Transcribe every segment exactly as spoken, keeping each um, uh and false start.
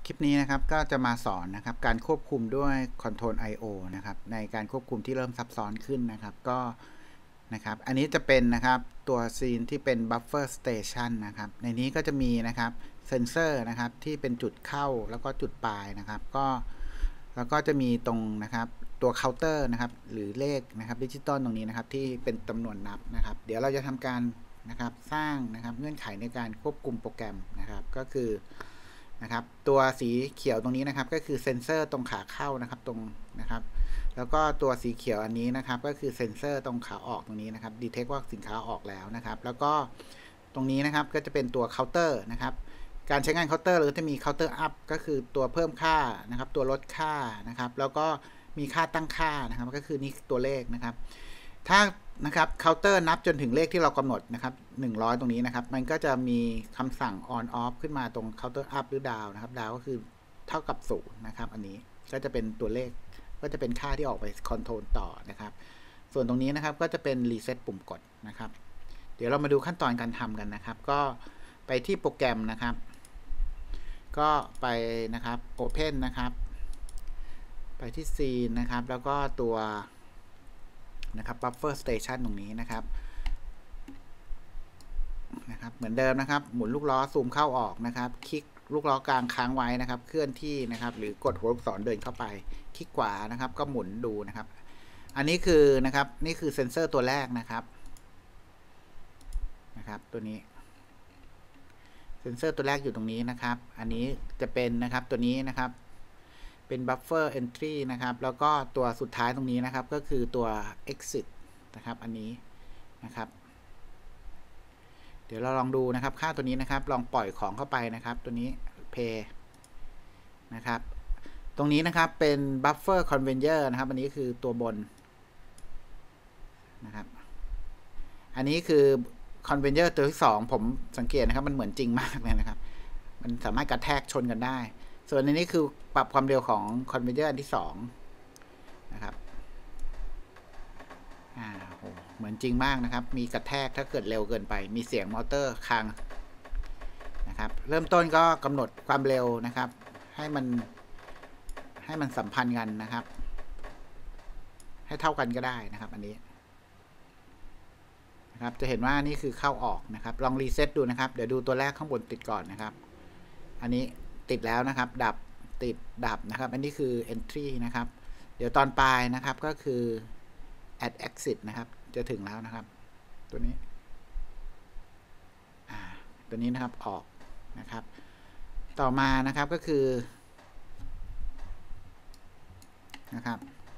คลิปนี้นะครับก็จะมาสอนนะครับการควบคุมด้วย Control ไอ โอ นะครับในการควบคุมที่เริ่มซับซ้อนขึ้นนะครับก็นะครับอันนี้จะเป็นนะครับตัวซีนที่เป็น Buffer Station นะครับในนี้ก็จะมีนะครับเซนเซอร์นะครับที่เป็นจุดเข้าแล้วก็จุดปลายนะครับก็แล้วก็จะมีตรงนะครับตัวเคาน์เตอร์นะครับหรือเลขนะครับดิจิตอลตรงนี้นะครับที่เป็นจำนวนนับนะครับเดี๋ยวเราจะทำการนะครับสร้างนะครับเงื่อนไขในการควบคุมโปรแกรมนะครับก็คือนะครับตัวสีเขียวตรงนี้นะครับก็คือเซนเซอร์ตรงขาเข้านะครับตรงนะครับแล้วก็ตัวสีเขียวอันนี้นะครับก็คือเซนเซอร์ตรงขาออกตรงนี้นะครับดีเทคว่าสินค้าออกแล้วนะครับแล้วก็ตรงนี้นะครับก็จะเป็นตัวเคาน์เตอร์นะครับการใช้งานเคาน์เตอร์เราจะมีเคาน์เตอร์อัพก็คือตัวเพิ่มค่านะครับตัวลดค่านะครับแล้วก็มีค่าตั้งค่านะครับก็คือนี่ตัวเลขนะครับถ้านะครับเคาน์เตอร์นับจนถึงเลขที่เรากำหนดนะครับหนึ่งร้อยตรงนี้นะครับมันก็จะมีคำสั่ง on off ขึ้นมาตรงเคาน์เตอร์อัพหรือ down นะครับ down ก็คือเท่ากับศูนย์นะครับอันนี้ก็จะเป็นตัวเลขก็จะเป็นค่าที่ออกไปคอนโทรลต่อนะครับส่วนตรงนี้นะครับก็จะเป็น reset ปุ่มกดนะครับเดี๋ยวเรามาดูขั้นตอนการทำกันนะครับก็ไปที่โปรแกรมนะครับก็ไปนะครับ open นะครับไปที่ scene นะครับแล้วก็ตัวนะครับ buffer station ตรงนี้นะครับนะครับเหมือนเดิมนะครับหมุนลูกล้อซูมเข้าออกนะครับคลิกลูกล้อกลางค้างไว้นะครับเคลื่อนที่นะครับหรือกดหัวลูกศรเดินเข้าไปคลิกขวานะครับก็หมุนดูนะครับอันนี้คือนะครับนี่คือเซ็นเซอร์ตัวแรกนะครับนะครับตัวนี้เซ็นเซอร์ตัวแรกอยู่ตรงนี้นะครับอันนี้จะเป็นนะครับตัวนี้นะครับเป็น buffer entry นะครับแล้วก็ตัวสุดท้ายตรงนี้นะครับก็คือตัว exit นะครับอันนี้นะครับเดี๋ยวเราลองดูนะครับค่าตัวนี้นะครับลองปล่อยของเข้าไปนะครับตัวนี้ pay นะครับตรงนี้นะครับเป็น buffer conveyor นะครับอันนี้คือตัวบนนะครับอันนี้คือ conveyor ตัวที่สองผมสังเกตนะครับมันเหมือนจริงมากเลยนะครับมันสามารถกระแทกชนกันได้ส่วนในนี้คือปรับความเร็วของ conveyor อันที่สองนะครับอ่าโหเหมือนจริงมากนะครับมีกระแทกถ้าเกิดเร็วเกินไปมีเสียงมอเตอร์ค้างนะครับเริ่มต้นก็กำหนดความเร็วนะครับให้มันให้มันสัมพันธ์กันนะครับให้เท่ากันก็ได้นะครับอันนี้นะครับจะเห็นว่านี่คือเข้าออกนะครับลองรีเซ็ตดูนะครับเดี๋ยวดูตัวแรกข้างบนติดก่อนนะครับอันนี้ติดแล้วนะครับดับติดดับนะครับอันนี้คือ entry นะครับเดี๋ยวตอนปลายนะครับก็คือ add exit นะครับจะถึงแล้วนะครับตัวนี้ตัวนี้นะครับออกนะครับต่อมานะครับก็คือนะครับ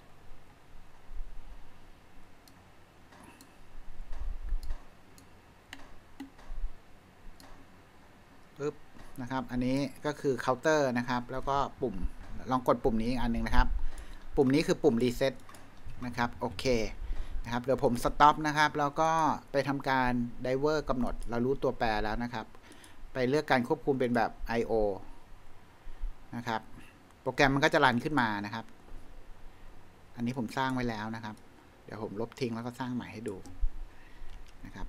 ปึ๊บนะครับอันนี้ก็คือเคาน์เตอร์นะครับแล้วก็ปุ่มลองกดปุ่มนี้อันนึงนะครับปุ่มนี้คือปุ่ม reset นะครับโอเคนะครับเดี๋ยวผมสต็อปนะครับแล้วก็ไปทำการ diver กำหนดเรารู้ตัวแปรแล้วนะครับไปเลือกการควบคุมเป็นแบบ ไอ โอ นะครับโปรแกรมมันก็จะรันขึ้นมานะครับอันนี้ผมสร้างไว้แล้วนะครับเดี๋ยวผมลบทิ้งแล้วก็สร้างใหม่ให้ดูนะครับ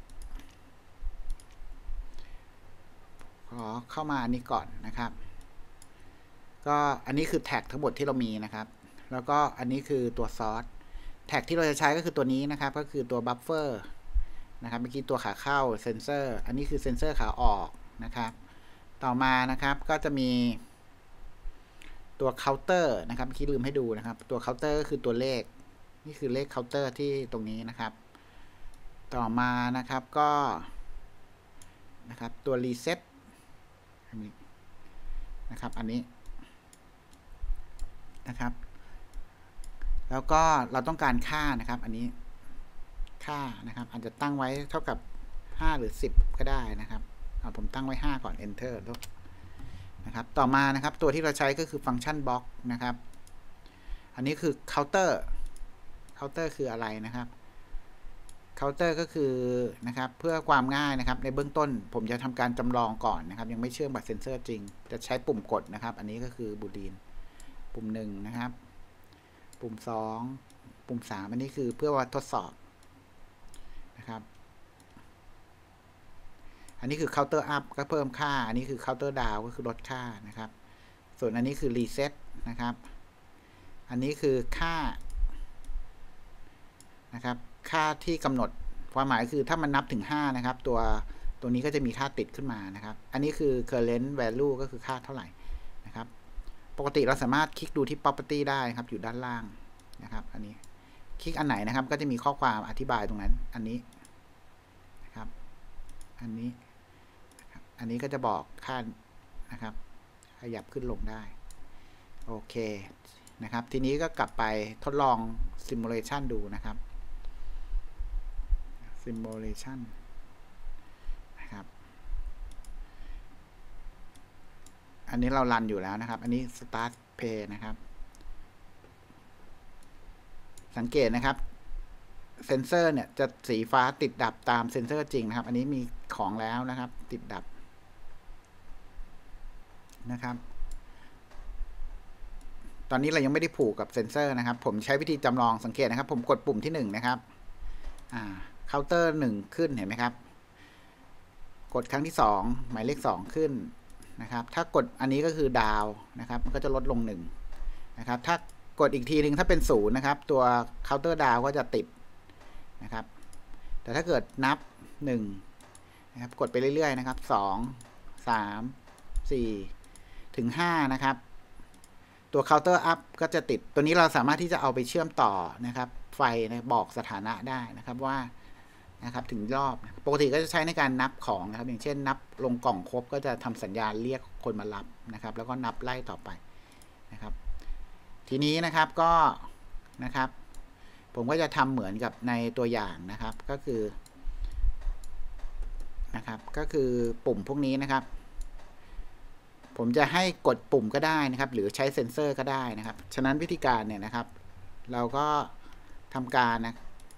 ขอเข้ามาอันนี้ก่อนนะครับก็อันนี้คือแท็กทั้งหมดที่เรามีนะครับแล้วก็อันนี้คือตัวซอสแท็กที่เราจะใช้ก็คือตัวนี้นะครับก็คือตัวบัฟเฟอร์นะครับเมื่อกี้ตัวขาเข้าเซนเซอร์อันนี้คือเซนเซอร์ขาออกนะครับต่อมานะครับก็จะมีตัวเคาน์เตอร์นะครับเมื่อกี้ลืมให้ดูนะครับตัวเคาน์เตอร์ก็คือตัวเลขนี่คือเลขเคาน์เตอร์ที่ตรงนี้นะครับต่อมานะครับก็นะครับตัวรีเซ็ตอันนี้นะครับอันนี้นะครับแล้วก็เราต้องการค่านะครับอันนี้ค่านะครับอาจจะตั้งไว้เท่ากับห้าหรือสิบก็ได้นะครับเอาผมตั้งไว้ห้าก่อน enter ทุกนะครับต่อมานะครับตัวที่เราใช้ก็คือฟังก์ชันบล็อกนะครับอันนี้คือเคาน์เตอร์เคาน์เตอร์คืออะไรนะครับเคาน์เตอร์ก็คือนะครับเพื่อความง่ายนะครับในเบื้องต้นผมจะทำการจำลองก่อนนะครับยังไม่เชื่อมกับเซนเซอร์จริงจะใช้ปุ่มกดนะครับอันนี้ก็คือบูลีนปุ่มหนึ่งนะครับปุ่มสองปุ่มสามอันนี้คือเพื่อว่าทดสอบนะครับอันนี้คือ counter up ก็เพิ่มค่าอันนี้คือ counter down ก็คือลดค่านะครับส่วนอันนี้คือรีเซ็ตนะครับอันนี้คือค่านะครับค่าที่กำหนดความหมายคือถ้ามันนับถึงห้านะครับตัวตัวนี้ก็จะมีค่าติดขึ้นมานะครับอันนี้คือ current value ก็คือค่าเท่าไหร่นะครับปกติเราสามารถคลิกดูที่ property ได้ครับอยู่ด้านล่างนะครับอันนี้คลิกอันไหนนะครับก็จะมีข้อความอธิบายตรงนั้นอันนี้นะครับอันนี้นะครับอันนี้ก็จะบอกค่านะครับขยับขึ้นลงได้โอเคนะครับทีนี้ก็กลับไปทดลอง simulation ดูนะครับ simulation นะครับอันนี้เรารันอยู่แล้วนะครับอันนี้ start play นะครับสังเกตนะครับเซนเซอร์เนี่ยจะสีฟ้าติดดับตามเซนเซอร์จริงนะครับอันนี้มีของแล้วนะครับติดดับนะครับตอนนี้เรายังไม่ได้ผูกกับเซนเซอร์นะครับผมใช้วิธีจำลองสังเกตนะครับผมกดปุ่มที่หนึ่งนะครับอ่าเคาน์เตอร์หนึ่งขึ้นเห็นไหมครับกดครั้งที่สองหมายเลขสองขึ้นนะครับถ้ากดอันนี้ก็คือดาวนะครับมันก็จะลดลงหนึ่งนะครับถ้ากดอีกทีหนึ่งถ้าเป็นศูนย์นะครับตัวเคาน์เตอร์ดาวก็จะติดนะครับแต่ถ้าเกิดนับหนึ่งนะครับกดไปเรื่อยๆนะครับสอง สาม สี่ถึงห้านะครับตัว counter up ก็จะติดตัวนี้เราสามารถที่จะเอาไปเชื่อมต่อนะครับไฟนะบอกสถานะได้นะครับว่านะครับถึงรอบปกติก็จะใช้ในการนับของนะครับอย่างเช่นนับลงกล่องครบก็จะทำสัญญาณเรียกคนมารับนะครับแล้วก็นับไล่ต่อไปนะครับทีนี้นะครับก็นะครับผมก็จะทำเหมือนกับในตัวอย่างนะครับก็คือนะครับก็คือปุ่มพวกนี้นะครับผมจะให้กดปุ่มก็ได้นะครับหรือใช้เซ็นเซอร์ก็ได้นะครับฉะนั้นวิธีการเนี่ยนะครับเราก็ทำการนะ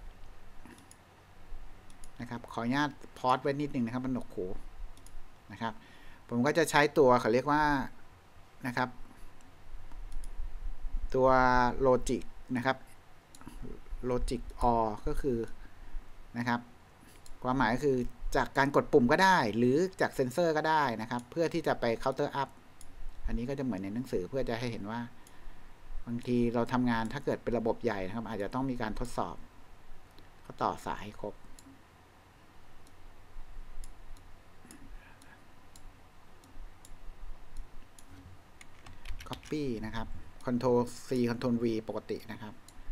นะครับขออนุญาตพอสไว้นิดนึงนะครับมันหนวกหูนะครับผมก็จะใช้ตัวเขาเรียกว่านะครับตัวโลจิกนะครับโลจิกออก็คือนะครับความหมายก็คือจากการกดปุ่มก็ได้หรือจากเซ็นเซอร์ก็ได้นะครับเพื่อที่จะไปเคาน์เตอร์อัพอันนี้ก็จะเหมือนในหนังสือเพื่อจะให้เห็นว่าบางทีเราทำงานถ้าเกิดเป็นระบบใหญ่นะครับอาจจะต้องมีการทดสอบก็ต่อสายให้ครบCopy นะครับ Ctrl C Ctrl V ปกตินะครับ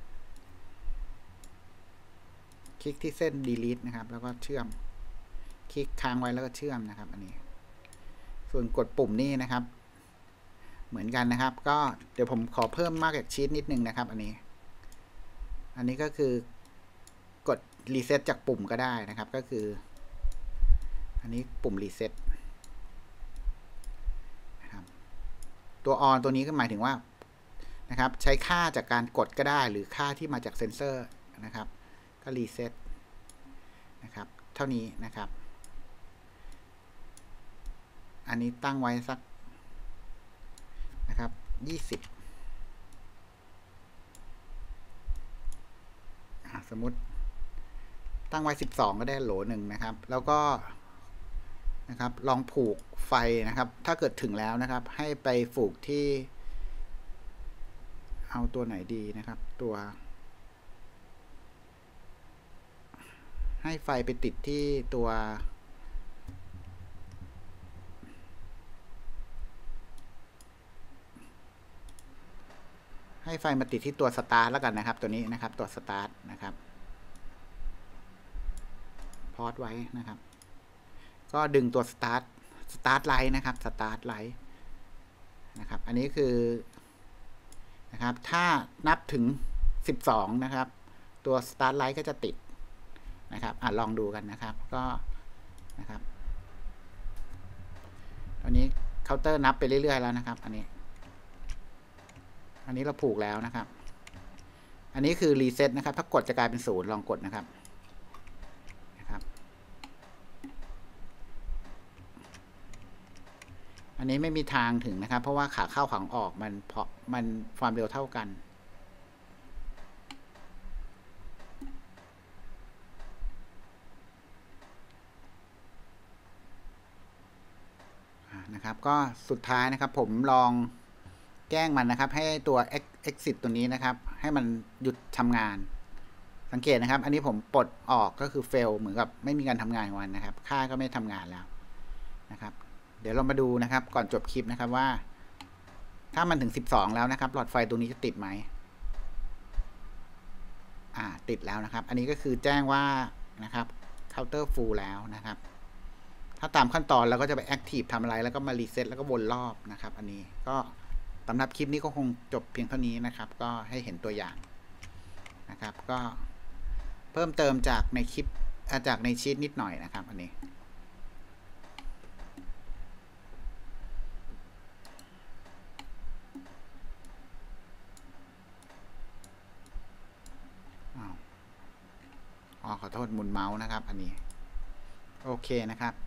คลิกที่เส้น delete นะครับแล้วก็เชื่อมคลิกค้างไว้แล้วก็เชื่อมนะครับอันนี้ส่วนกดปุ่มนี้นะครับเหมือนกันนะครับก็เดี๋ยวผมขอเพิ่มมากจากชีทนิดนึงนะครับอันนี้อันนี้ก็คือกดรีเซ็ตจากปุ่มก็ได้นะครับก็คืออันนี้ปุ่มรีเซ็ตนะครับตัวออนตัวนี้ก็หมายถึงว่านะครับใช้ค่าจากการกดก็ได้หรือค่าที่มาจากเซนเซอร์นะครับก็รีเซ็ตนะครับเท่านี้นะครับอันนี้ตั้งไว้สักนะครับยี่สิบสมมุติตั้งไว้สิบสองก็ได้โหลหนึ่งนะครับแล้วก็นะครับลองผูกไฟนะครับถ้าเกิดถึงแล้วนะครับให้ไปผูกที่เอาตัวไหนดีนะครับตัวให้ไฟไปติดที่ตัวให้ไฟมาติดที่ตัวสตาร์ทแล้วกันนะครับตัวนี้นะครับตัวสตาร์ทนะครับพอสไว้นะครับก็ดึงตัวสตาร์ทสตาร์ทไลท์นะครับสตาร์ทไลท์นะครับอันนี้คือนะครับถ้านับถึงสิบสองนะครับตัวสตาร์ทไลท์ก็จะติดนะครับอ่ะลองดูกันนะครับก็นะครับตอนนี้เคาน์เตอร์นับไปเรื่อยๆแล้วนะครับอันนี้อันนี้เราผูกแล้วนะครับอันนี้คือรีเซ็ตนะครับถ้ากดจะกลายเป็นศูนย์ลองกดนะครับนะครับอันนี้ไม่มีทางถึงนะครับเพราะว่าขาเข้าขาออกมันเพราะมันความเร็วเท่ากันนะครับก็สุดท้ายนะครับผมลองแจ้งมันนะครับให้ตัว exit ตัวนี้นะครับให้มันหยุดทำงานสังเกตนะครับอันนี้ผมปลดออกก็คือ fail เหมือนกับไม่มีการทำงานของมันนะครับค่าก็ไม่ทำงานแล้วนะครับเดี๋ยวเรามาดูนะครับก่อนจบคลิปนะครับว่าถ้ามันถึงสิบสองแล้วนะครับหลอดไฟตัวนี้จะติดไหมอ่าติดแล้วนะครับอันนี้ก็คือแจ้งว่านะครับเคาน์เตอร์ฟูลแล้วนะครับถ้าตามขั้นตอนเราก็จะไป active ทำอะไรแล้วก็มา reset แล้วก็วนรอบนะครับอันนี้ก็สำหรับคลิปนี้ก็คงจบเพียงเท่านี้นะครับก็ให้เห็นตัวอย่างนะครับก็เพิ่มเติมจากในคลิปจากในชีทนิดหน่อยนะครับอันนี้อ๋อขอโทษหมุนเมาส์นะครับอันนี้โอเคนะครับ